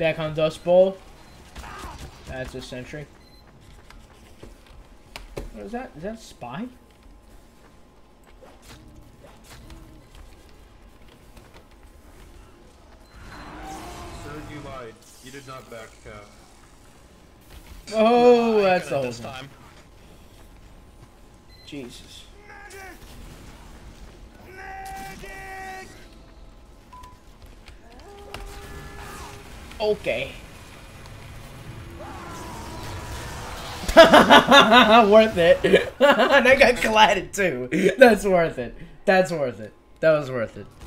Back on Dust Bowl. That's a sentry. What is that? Is that a spy? Sir, you lied. You did not back cap. Oh, that's the whole this time. Jesus. Okay. Worth it. And I got collided too. That's worth it. That's worth it. That was worth it.